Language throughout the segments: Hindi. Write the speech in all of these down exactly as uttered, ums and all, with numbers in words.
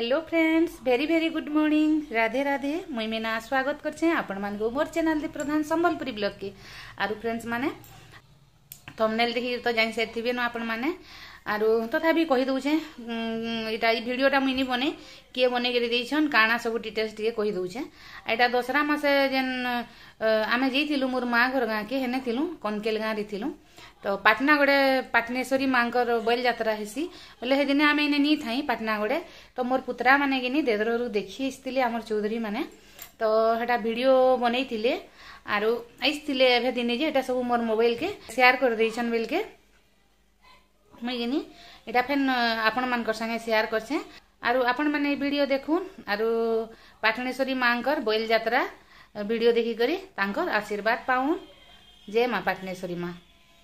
Hello friends, very very good morning. Radhe Radhe. मुई मीना स्वागत करछे आपण मान को मोर चैनल दे प्रधान संबलपुरी ब्लॉग के। आरु फ्रेंड्स माने थंबनेल देखि तो जानि सेथिबे न आपण माने आरु तथापि कहि दउछे एटा ई वीडियोटा मुई नि बने के बने के देइछन काना सब डिटेल्स टिके कहि दउछे। एटा दसरा मासे जेन आमे जेइथिलु मोर मां घर गां के हेने थिलु कनकेल गां रे थिलु। तो पाटना गड़े पाटनेश्वरी मांकर बैल यात्रा हेसी बोले हे दिन आम इने नी थाई पाटना गड़े। तो मोर पुत्रा माने कि देदरु देखी आसते आमर चौधरी माने तो हेटा वीडियो बनईतिले आरु आइसतिले एभे दिने जे एटा सब मोर मोबाइल के शेयर कर देइछन बेल के मुई गिनी एटा फेन आपण मानकर संगे शेयर करछे। आरु आपण माने वीडियो देखुन आरु पाटनेश्वरी मांकर बैल यात्रा वीडियो देखि करी तांकर आशीर्वाद पाउन। जय मां पाटनेश्वरी मां।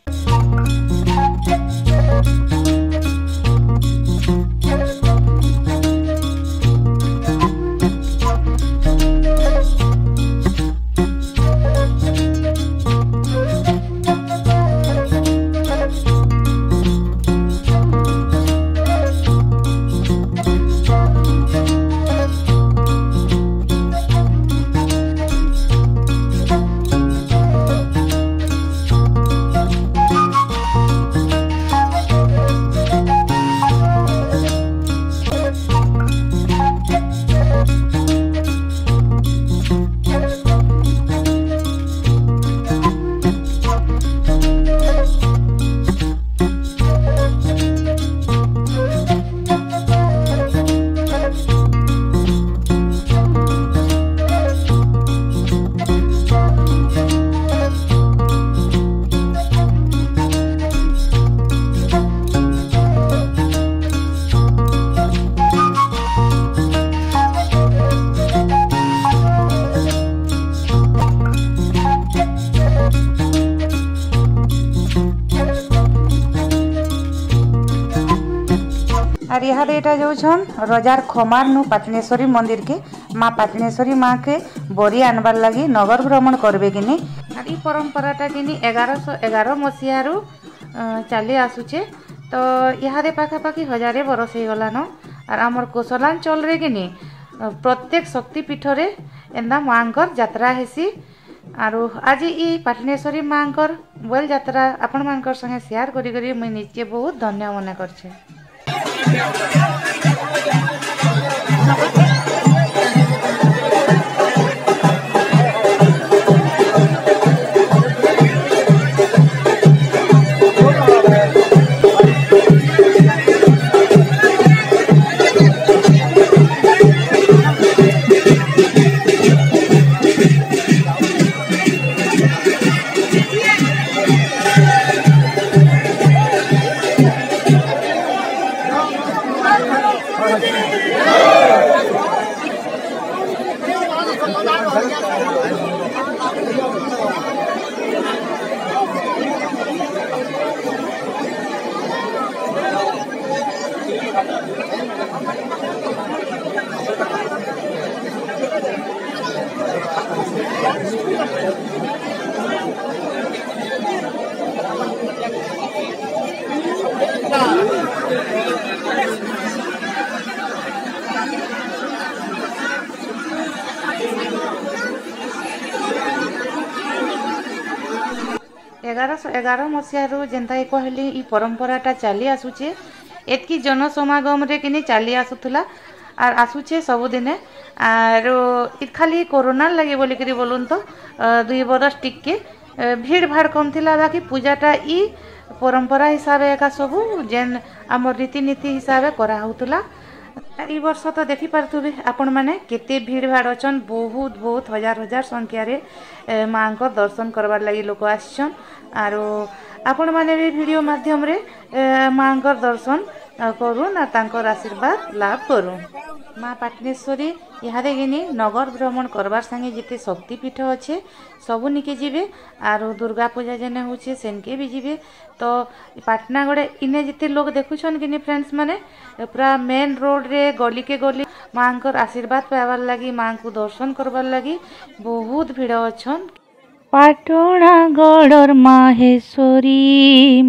और यहाँ एटा जो छन रजार खमार नु पाटनेश्वरी मंदिर के माँ पाटनेश्वरी माँ के बोरी आनबार लगी नगर भ्रमण करबे किनी। और ई परंपराटा किनी एगारह सौ एगारह मसीहा रु चली आसुचे। तो यहाँ पाखापाखि हजारे बरस हो गलान। और आमर कोसलांचल रे किनी प्रत्येक शक्तिपीठ रे एंदा मांकर यात्रा हेसी। आरु आज ई पाटनेश्वरी मांकर बैल यात्रा आपण मानकर संगे शेयर करी करी मुई निजे बहुत धन्य मने करछे। एगारह सौ एगारह मसीह जेनता कहली ई परंपराटा चली आसुचे एतकी जनसमागम रे किनी चली आसुथला आर आसुचे सबुदिने। आर खाली कोरोना लगे बोली करी बोलून तो दुई बरस टिके भीड़ भाड़ कम थिला बाकी पूजाटा ई परंपरा हिसाब एका सबू जेन आम रीतिनीति हिसाब करा होतला। ई वर्ष तो देखि पारथुबे आपण माने केते भीड़ भाड़ अछन। बहुत बहुत हजार हजार संख्या रे मां को दर्शन करबार लगी लोक आछन। आरो आपण माने भी वीडियो माध्यम रे मां को दर्शन करूँ ना तांकर आशीर्वाद लाभ करूँ। माँ पाटनेश्वरी यहाँ गिनी नगर भ्रमण करबार संगे जिते शक्तिपीठ अच्छे सबू निके जीवे। आरो दुर्गा पूजा जेने होचे सेनके भी जीवे। तो पाटना गड़े इने जिते लोग देखुछन कि फ्रेंड्स माने पूरा मेन रोड रे गली के गली माँ को आशीर्वाद पाइबार लगी माँ को दर्शन करबार लगी बहुत भीड़ अच्छन। पाटना गड़र माहेश्वरी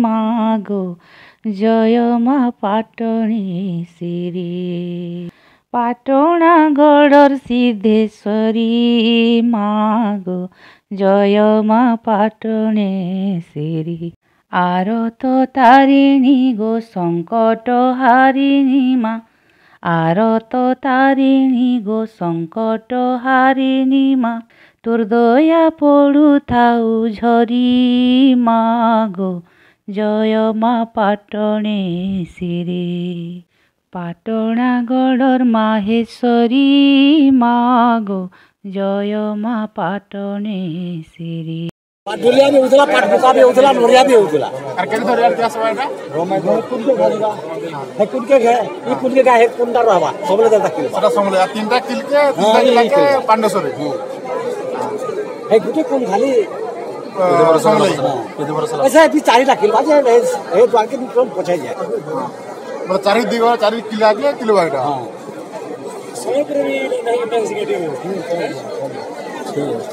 मागो जय मा पाटणी सिरी पाटणा गड़र सिद्धेश्वरी मागो जय मा पाटणेश्वरी आरत तारिणी गो संकट हारिणी मा आरत तारिणी गो संकट हारिणी मा तोर दया पड़ू थाऊ झरी मागो जय मा पाटणेश्वरी पाटणा गड़र माहेश्वरी मागो जय मा पाटणेश्वरी पाटुलिया भी होतला पाट बुका भी होतला नोरिया भी होतला अर केन तो रेल त्यास वाटा रोमाय कुन के घरगा हे कुन के घे ई कुन के हे कुनटा रहबा सबले दाता किल सदा समले तीनटा किल के तीनटा किल के पांडसरे हे गुटे कुन खाली समले केते बरस ऐसा भी चारिटा किल बाजे हे द्वार के निकल पछाई जाय मतलब चारि दिगो चारि किलो आगे किलो बाटा हां समय पर भी नहीं बैंक से गेटिंग ठीक है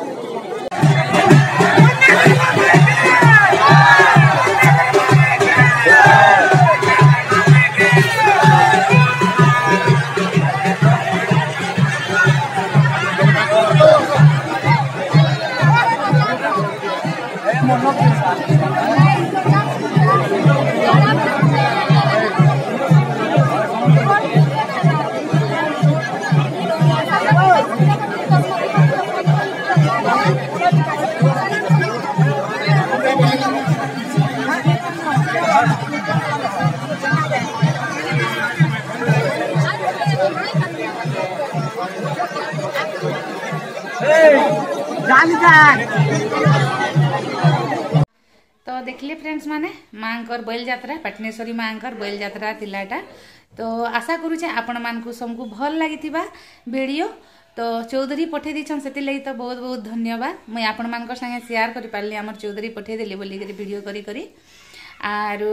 तो देखिले फ्रेंड्स माने मांकर बैल यात्रा पाटनेश्वरी मांकर बैल यात्रा थिलाटा तो आशा करूचे आपण मानकु सबको भल लागिथिबा वीडियो तो चौधरी पठे दीछन सेति लई तो बहुत बहुत धन्यवाद मैं आपण मानकर संगे शेयर करि पारली हमर चौधरी पठे देली बोली करी वीडियो करी करी आरो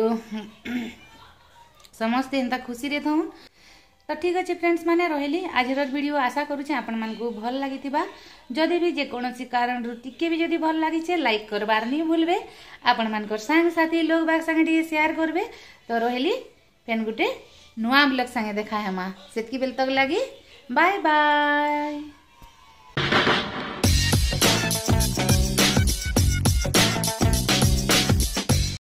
समस्त एंता खुशी रे थौ तो ठीक अच्छे फ्रेंड्स माने रहिली आजर वीडियो आशा करूचे आपण मानकु भल लागिथिबा जदि भी जे कोनोसी कारण रु टिके भी जदि भल लागिचे लाइक करबार नहीं भूलबे आपण मानकर संग साथी लोग बाग संगे टिके शेयर करबे तो रहिली फेन गुटे नुआ ब्लॉग संगे देखा हेमा सेतकी बेल तक लागी बाय बाय।